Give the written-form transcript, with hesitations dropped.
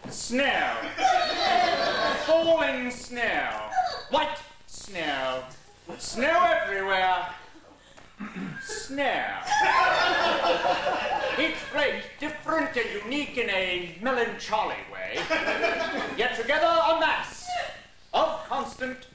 Snow. Falling snow. White snow. Snow everywhere. Snow. Each flake different and unique in a melancholy way, yet together a mass of constant